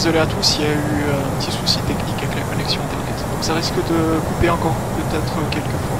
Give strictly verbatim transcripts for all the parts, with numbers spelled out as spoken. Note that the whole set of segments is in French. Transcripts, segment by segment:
désolé à tous, il y a eu un petit souci technique avec la connexion internet. Donc ça risque de couper encore peut-être quelques fois.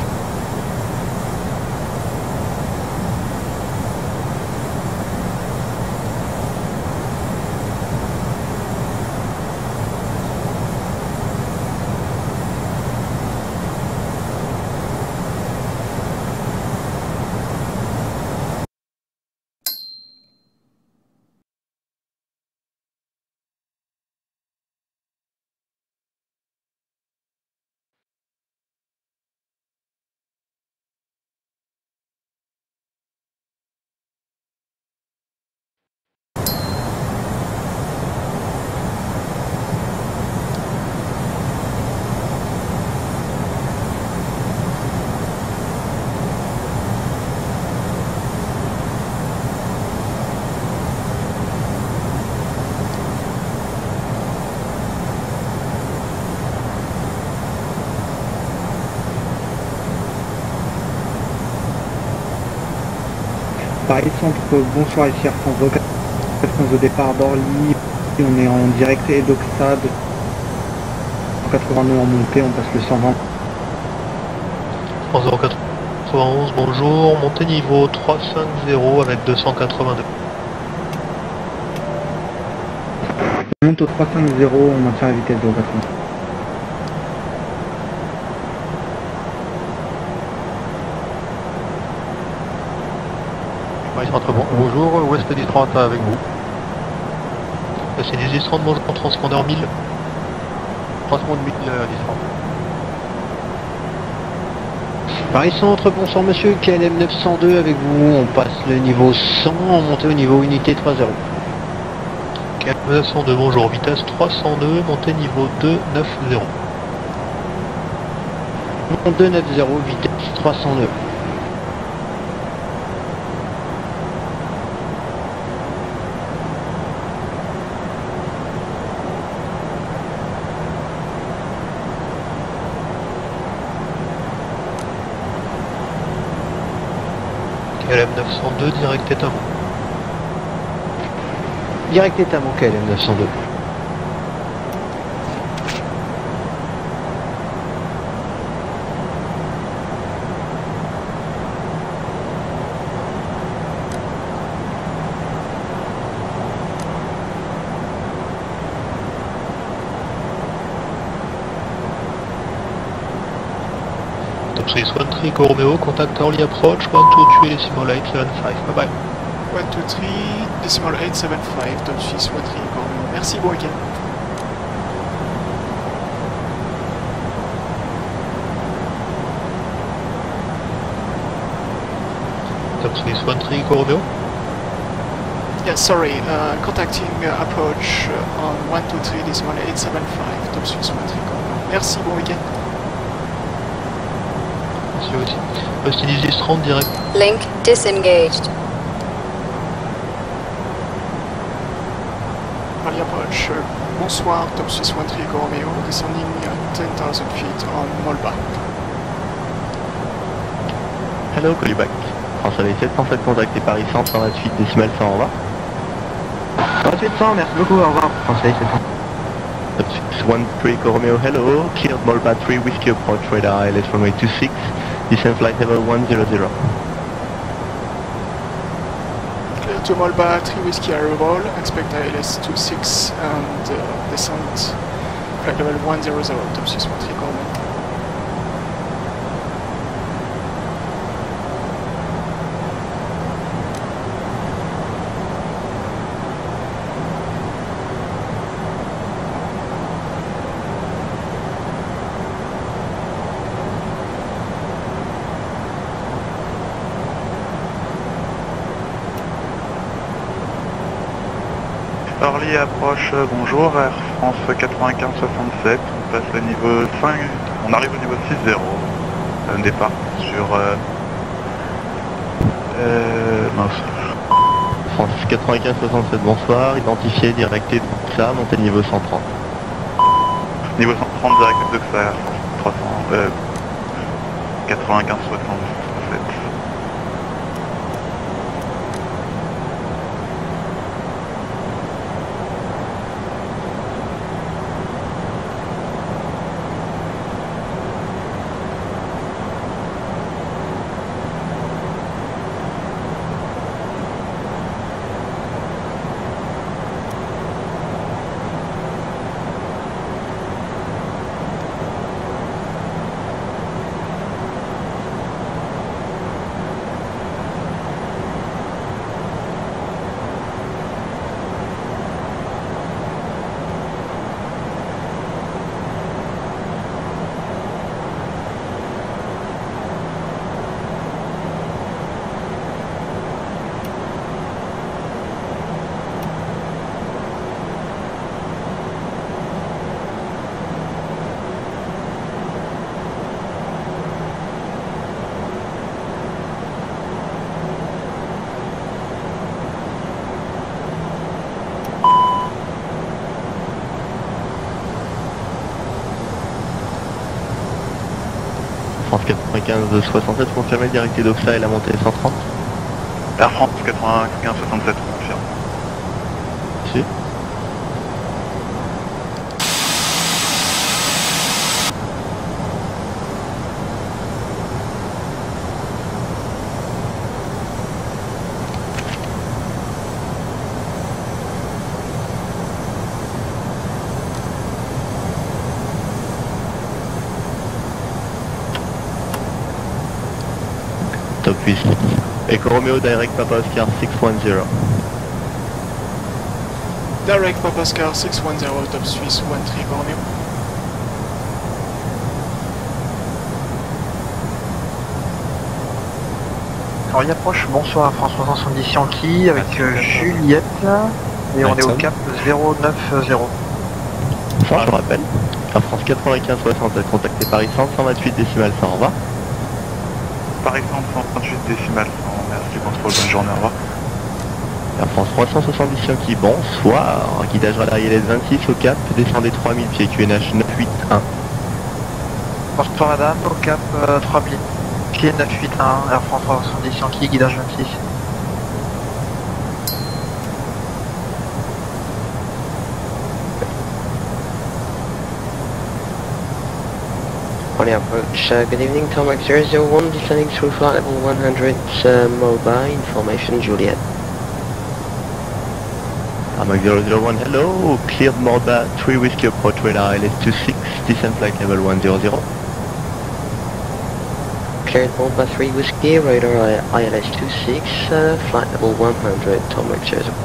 Paris Centre, bonsoir, ici Air France au départ d'Orly, on est en direct et d'Oxade, cent quatre-vingt-neuf en montée, on passe le cent vingt. trois zéro quatre-vingt-onze, bonjour, montée niveau trois cent cinquante avec deux cent quatre-vingt-deux. On monte au trois cent cinquante, on maintient la vitesse de quatre-vingts. Entre bon. Bonjour, Ouest dix trente avec vous. C'est dix trente, bonjour, transpondeur mille. Transpondeur mille, dix trente. Paris Centre, bonsoir monsieur, K L M neuf cent deux avec vous, on passe le niveau cent, on monte au niveau unité trois zéro. K L M neuf cent deux, bonjour, vitesse trois cent deux, montée niveau deux neuf zéro. deux neuf zéro, vitesse trois cent deux. K L M neuf cent deux, direct étamon. Direct étamon K L M neuf cent deux. Top three one three, Romeo, contact early approach, one two three decimal eight seven five, bye bye. one two three, decimal eight seven five, Top six one three, Corneo. Merci, bon week-end. Top three one three, Romeo. Yeah, sorry, uh, contacting uh, approach uh, on one two three, decimal eight seven five, Top six one three, Corneo. Merci, bon week-end. Merci aussi. Ouest dix trente, direct. Link disengaged. Early approach, uh, bonsoir, Top six one three, Corneo, descending uh, ten thousand feet on Molba. Hello, call you back. France A V sept cent sept contacté Paris Centre, cent vingt-huit décimal cent, au revoir. cent vingt-huit cent, merci beaucoup, au revoir. France A V sept cent. six one three, Romeo, hello. Cleared Molba three, Whiskey approach radar, I L S runway two six, descent flight level one zero zero. Clear to Molba, three Whiskey arrival, expect I L S two six and uh, descent flight level one zero zero, Top six one three, Corneo. Orly approche, bonjour, Air France quatre-vingt-quinze soixante-sept, on passe le niveau cinq, on arrive au niveau six zéro, un départ sur... Euh, euh, mince. France quatre-vingt-quinze soixante-sept, bonsoir, identifié, directé de ça, montée de niveau cent trente. Niveau cent trente, direct de ça, Air France trois cents, euh, quatre-vingt-quinze soixante-sept. France quatre-vingt-quinze soixante-sept, confirmé, directé d'Oxa et la montée cent trente. Air France quatre-vingt-quinze soixante-sept, confirme. Si. Top huit. Echo Romeo, direct Papa Oscar six one zero. Direct Papa Oscar six one zero, top Suisse one three Echo Romeo. Alors il approche, bonsoir France trois cent soixante-dix Yankee avec euh, Juliette et on est au cap zéro neuf zéro. Ça, je rappelle. Air France quatre-vingt-quinze soixante-sept, contacté Paris cent, cent vingt-huit décimales cent, au revoir. Paris cent, cent trente-huit décimales cent, merci, contrôle, bonne journée, au revoir. Air France trois cent soixante-dix Yankee, bonsoir. Guidage radar I L S vingt-six au cap, descendez trois mille pieds, Q N H neuf huit un. Bonsoir madame, au cap euh, trois mille pieds neuf huit un, Air France trois cent soixante-dix Yankee, guidage vingt-six. On the approach, uh, good evening, Tarmac zero zero one, descending through flight level one hundred, uh, mobile, information Juliet. Tarmac zero zero one, hello, cleared Morda, three whiskey approach radar I L S two six, descent flight level one hundred. Cleared Morba three whiskey, radar I L S two six, uh, flight level one hundred, Tarmac zero zero.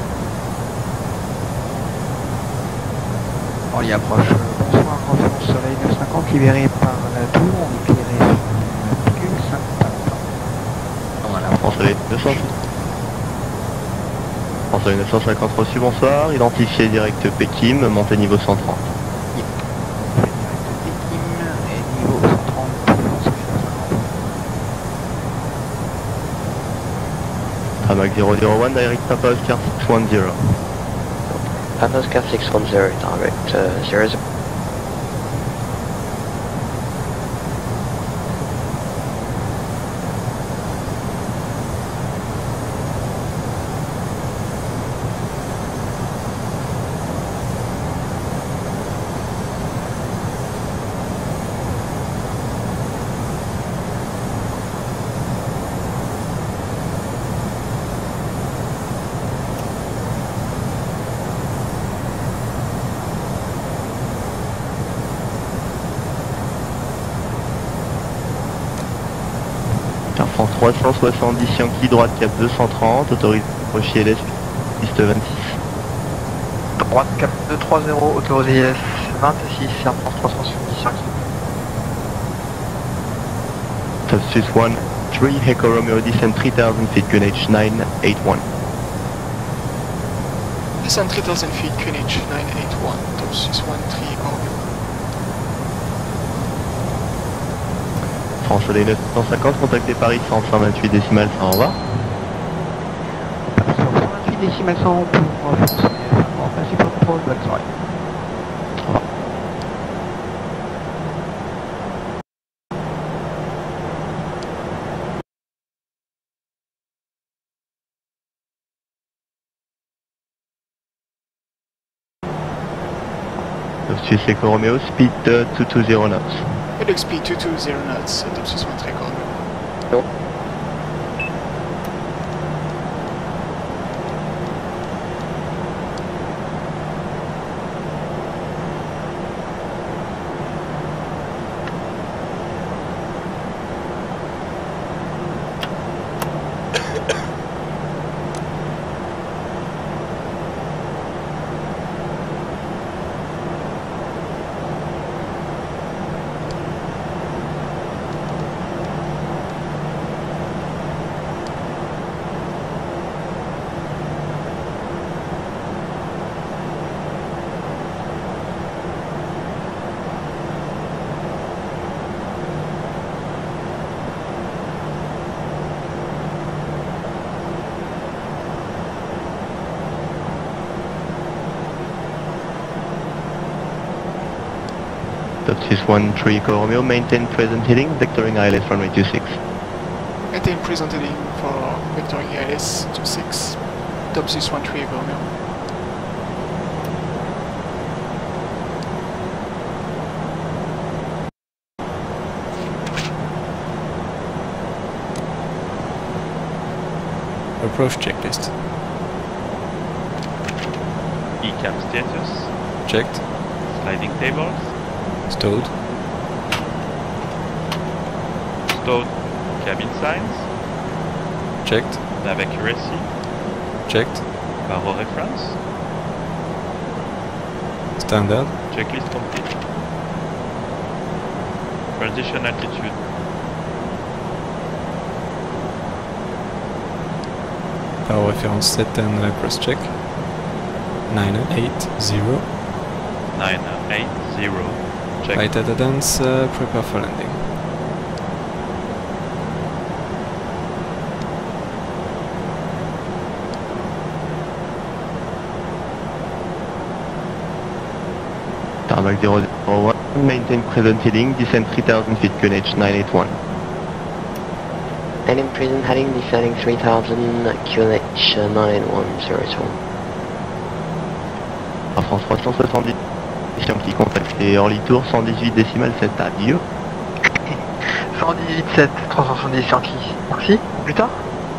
On y approche, bonsoir, France Soleil neuf cent cinquante, libéré par la tour, on est éclairé sur virgule cinq. Voilà, France Soleil neuf cent cinquante. France Soleil neuf cent cinquante reçu, bonsoir. Identifié direct Pékin, montée niveau cent trente. et niveau cent trente, Tarmac zero zero one, direct Papa Oscar six one zero. Papa Oscar six one zero, direct uh, zero zero. Air France trois cent soixante-dix Yankee, droite cap deux cent trente, autorisé approcher L S, piste vingt-six. droite cap deux trois zéro, autorisé I L S vingt-six, Air France trois cent soixante-dix Yankee. Top Suisse one three, Echo Romeo, descend three thousand feet, Q N H nine eight one. Descend three thousand feet, Q N H nine eight one, top Suisse one three Echo Romeo. France Soleil neuf cent cinquante, contacté Paris cent, cent vingt-huit décimales cent, au revoir. cent vingt-huit décimales cent pour France Soleil, en principe au contrôle, bonne soirée. Au revoir. Top Suisse Echo Romeo, speed uh, two two zero knots. Helix speed two two zero knots, top Suisse one three Echo Romeo. No. Subsys one three Echo Romeo, maintain present heading, vectoring I L S runway two six. Maintain present heading for vectoring I L S two six, Subsys one three Echo Romeo. Approach checklist. E CAM status. Checked. Sliding tables. Stowed. Stowed cabin signs. Checked. Nav accuracy. Checked. Baro reference. Standard. Checklist complete. Transition altitude. Power reference set and uh, cross check. nine eight zero. nine eight zero. Check. Flight attendants, uh, prepare for landing. Tarmac zero zero one, maintain present heading, descend three thousand feet, Q N H nine eight one. And in present heading, descending three thousand, Q N H nine one zero two. Air France trois cent soixante-dix, qui contacté Orly Tour, cent dix-huit décimal sept, adieu. cent dix-huit sept, trois cent soixante-dix Yankee. Merci, plus tard.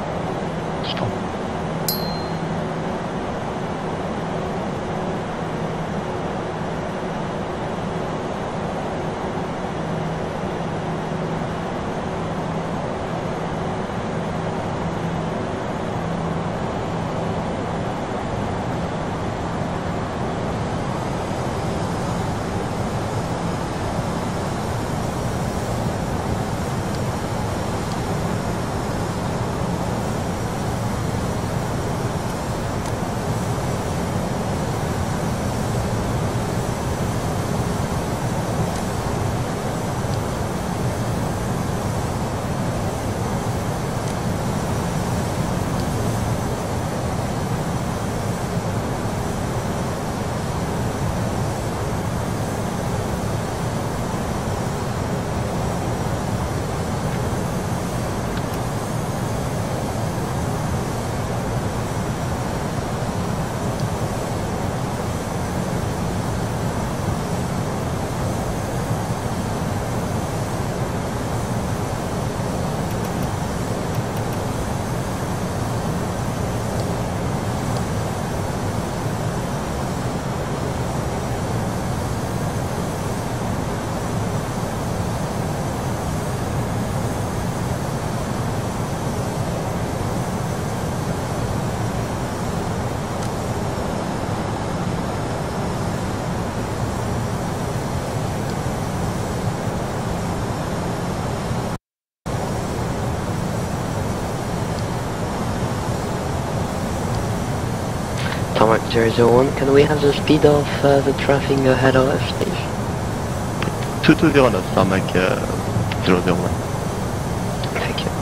Tarmac zero zero one, can we have the speed of uh, the traffic ahead of us, please? two two zero knots, Tarmac uh, zero zero one. Thank you.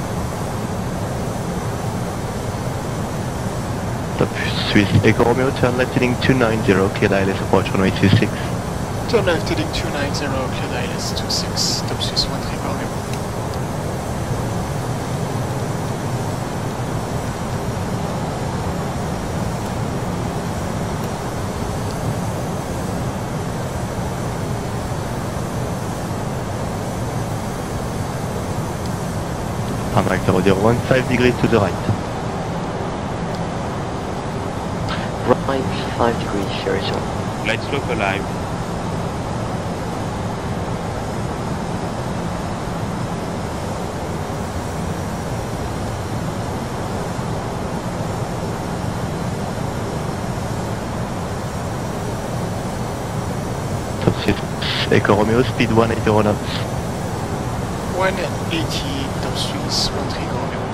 Top Swiss Echo Romeo, turn left heading two nine zero, cleared I L S approach runway two six. Turn left heading two nine zero, cleared I L S two six, Top Swiss one three Echo Romeo. Tarmac zero zero one, five degrees to the right. Right, five degrees, zero zero. Light slope alive. Top Echo Romeo, speed one eighty knots. one eighty, Top Swiss one three Echo Romeo.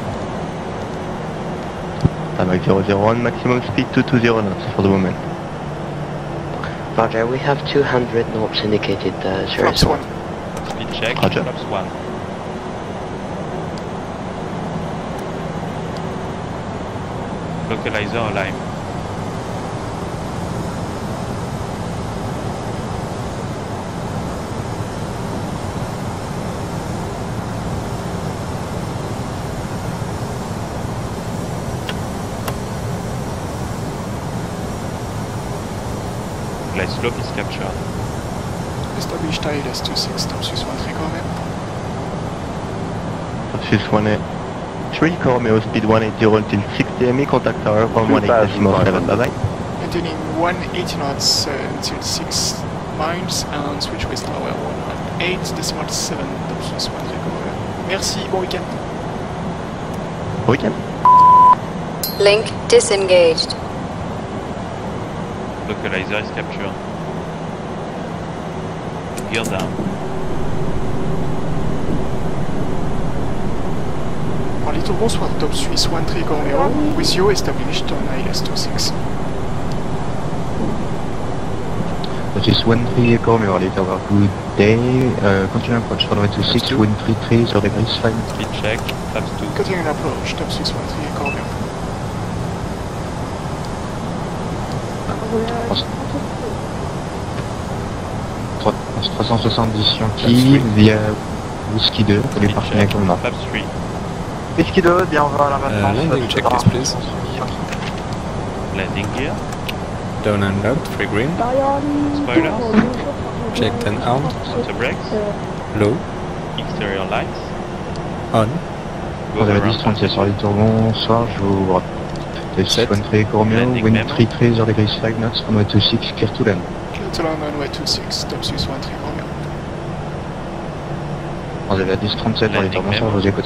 Tarmac zero zero one, maximum speed two two zero knots for the moment. Roger, we have two hundred knots indicated, uh, zero Flaps zero. one. Speed check. Roger. Flaps one. Localizer alive. departure. Established I L S two six, top Swiss one three Romeo. Swiss one eight three Romeo, speed one eighty until sixty M E, contact tower from one eight decimal seven, bye bye. Maintaining one eighty knots uh, until six miles and switch west tower one one eight decimal seven, top Swiss one three Romeo. Merci, bon week-end. Bon week-end. Link disengaged. Localizer is captured. Gear down. En little bonsoir, top Swiss one three Romeo, with you established on I L S two six. Swiss one three Romeo, later over, good day. Uh, continue approach runway two six, wind three three, zero degrees, fine. Speed check, flaps two. Continuing approach, top Swiss one three Romeo. trois cent soixante-dix Yankee via Whiskey deux pour les parties avec le nord. Flaps three. Whiskey deux, bien on va à la Uh, maintenance. landing checklist, please. Landing gear. Down and locked, free green. Spoilers. Checked and armed. Auto brakes. Low. Exterior lights. On. Go Vous avez around. dix trente-sept sur les tours, bonsoir, je vous rappelle. Swiss one three Romeo, Landing wind memo. three three, zero degrees, five knots, runway two six, clear to land. Clear to land runway two six, top Swiss one three Romeo. Vous avez dix trente-sept sur les tours, bonsoir, je vous écoute.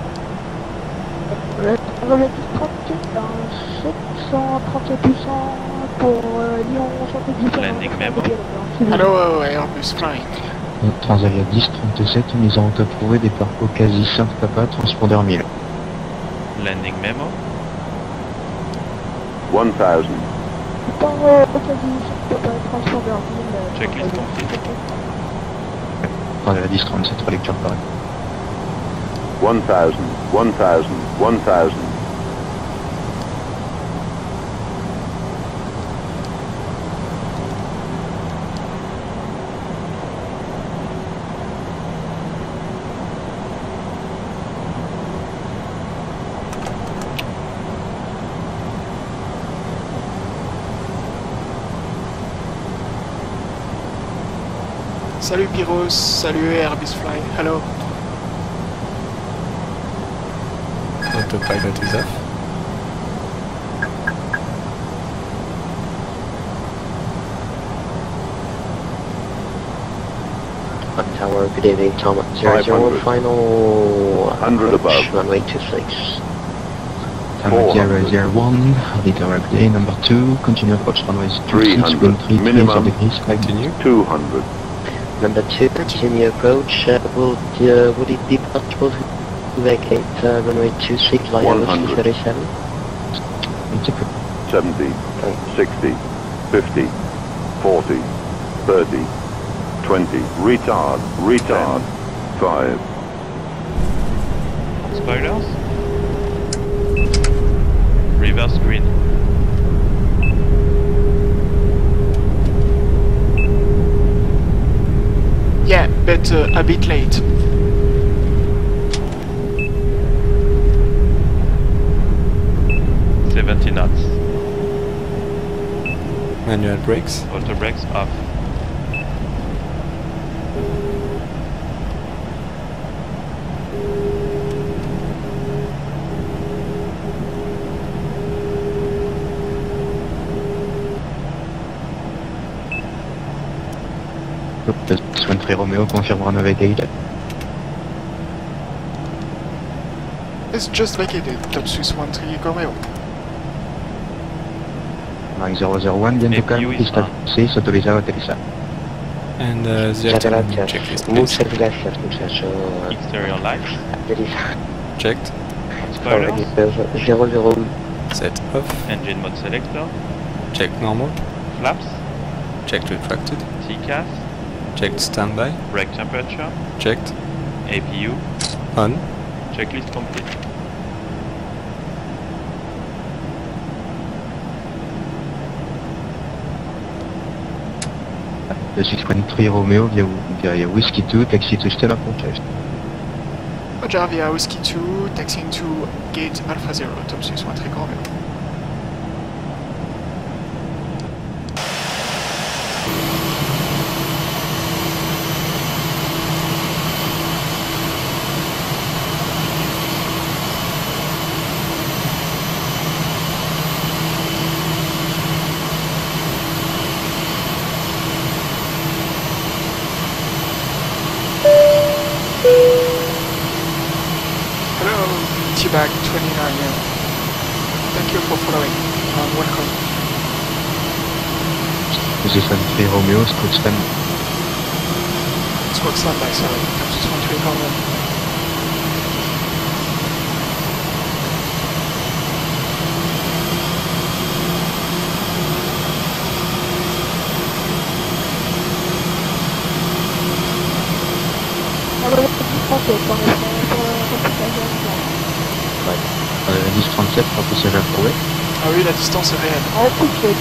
On va mettre trente-sept dans sept cent trente-sept huit cents pour euh, Lyon soixante-dix. Landing memo. Hello, uh, Airbus flying. Transavia dix trente-sept, mise en route approuvée, départ Caucasie cinq Papa, transpondeur mille. Landing memo. one thousand. Dans euh, Caucasie cinq Papa, transpondeur mille. Checklist complete. Transavia dix trente-sept, relecture pareil. one thousand, one thousand, one thousand. Salut Pyros, salut Airbus Fly, hello. Autopilot is off. One tower, good evening, Tom. zero zero one, final one hundred approach, above. runway two six. Tower zero zero one, leader day number two, continue approach runway three two six, hundred, wind three three, minimum. degrees, Continue. two hundred. Number two, continue approach. Uh, will, uh, would it be possible to vacate uh, runway two six via one Whiskey hundred. thirty-seven? seventy, sixty, fifty, forty, thirty, twenty, retard, retard, five. Spoilers. Reverse green. Yeah, but uh, a bit late. seventy knots. Manual brakes. Auto brakes off. one three Romeo, confirme run avec eight. It's just vacated, top Swiss one three Romeo. Mike zero zero one, bien Et de calme, puis, pista ah. six, autorisado atterrissage. And uh, the Satellite attendant test. checklist, Muchas please. gracias, muchacho. Exterior lights. Checked. Spoilers. zero zero. Set off. Engine mode selector. Checked normal. Flaps. Checked retracted. T C A S. Checked standby. Brake temperature. Checked. A P U. On. Checklist complete. Le six one three Romeo via, via Whiskey two, taxi to Stella Contest. Roger, via Whiskey two, taxiing to gate Alpha Zero, top Swiss one three Romeo. back twenty-nine now. Thank you for following. Um, welcome. This is three Romeo, squad stand. Squad standby, sorry. Top six one three Romeo. Euh, dix trente-sept, pas passage approuvé. Ah oui, la distance est réelle. Oh, ok.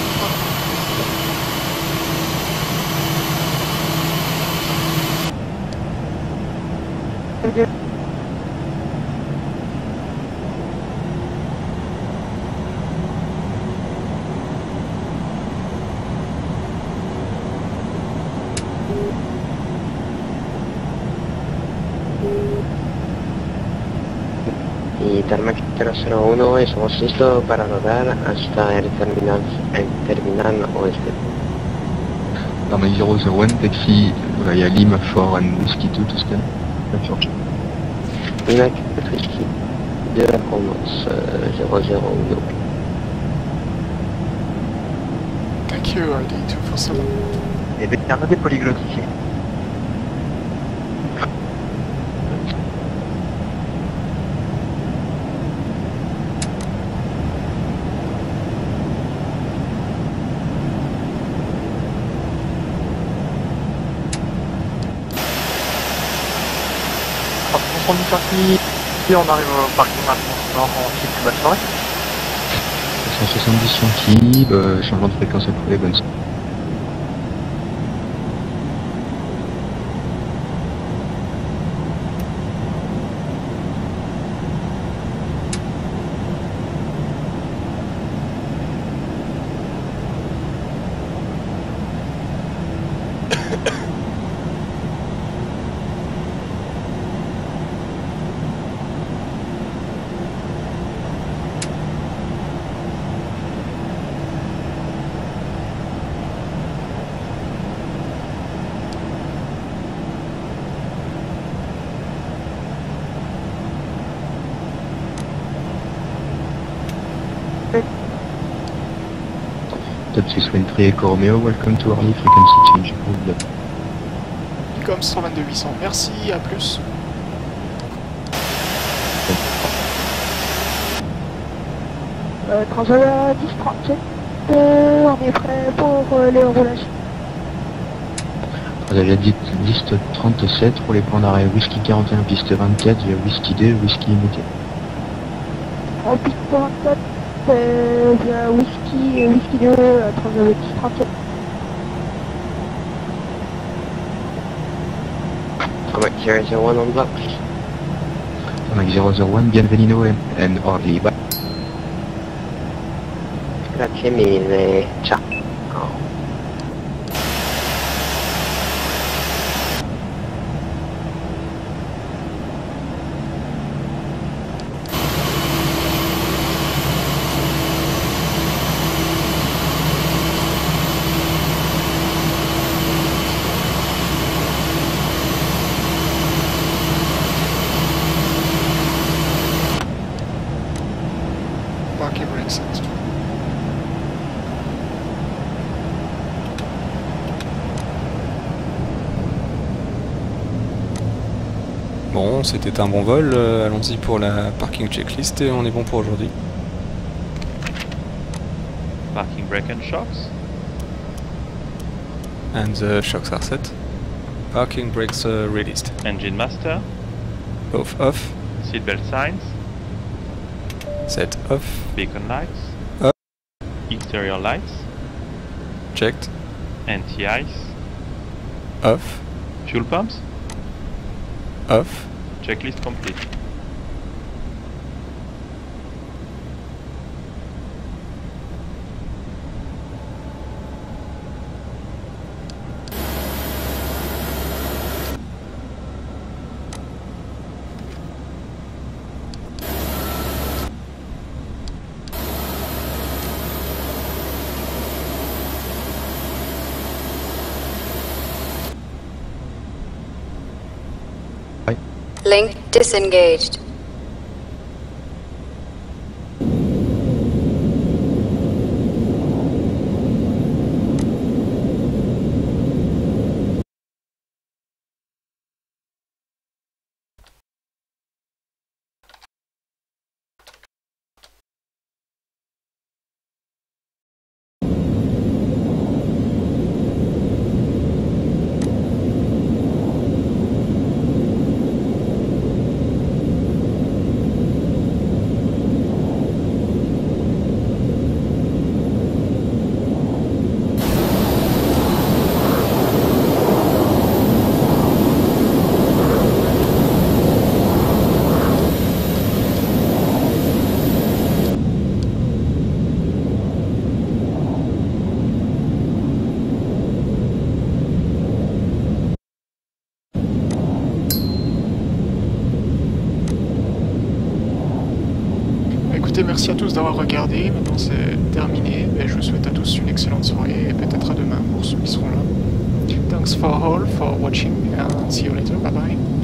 Y Tarmac cero cero uno, estamos listos para rodar hasta el terminal, el terminal oeste. Tarmac zero zero one, taxi via Lima four and Whiskey two to stand. Lima quatre Whiskey deux, Romance zero zero one. Thank you, R D two four seven. Et bien, il y en a des polyglottes ici. On du circuit, et on arrive au parking maintenant en type basse forêt. cent soixante-dix Yankee, euh, changement de fréquence approuvé, bonne soirée. Top six one three Echo Romeo, welcome to Orly, frequency change. Icom cent vingt-deux huit cents, merci, à plus. Euh, Transala dix trente-sept, euh, on est prêt pour euh, les roulages. Transala dix trente-sept, pour les points d'arrêt Whisky quarante et un, piste vingt-quatre, via Whisky deux, Whisky immédiat. En piste vingt-quatre, euh, via Whisky, Whisky deux, euh, Transala dix trente-sept. Tarmac zero zero one on blocks. Tarmac zero zero one, bienvenido and, and Orly. Bye. Grazie mille, ciao. Parking brake set. Bon, c'était un bon vol, euh, allons-y pour la parking checklist et on est bon pour aujourd'hui. Parking brake and shocks. And the shocks are set. Parking brakes uh, released. Engine master. Both off. Seatbelt signs. Set off. Beacon lights. Up. Exterior lights. Checked. Anti-ice. Off. Fuel pumps. Off. Checklist complete. Link disengaged. écoutez, merci à tous d'avoir regardé. Maintenant c'est terminé. Et je vous souhaite à tous une excellente soirée et peut-être à demain pour ceux qui seront là. Thanks for all for watching and see you later. Bye bye.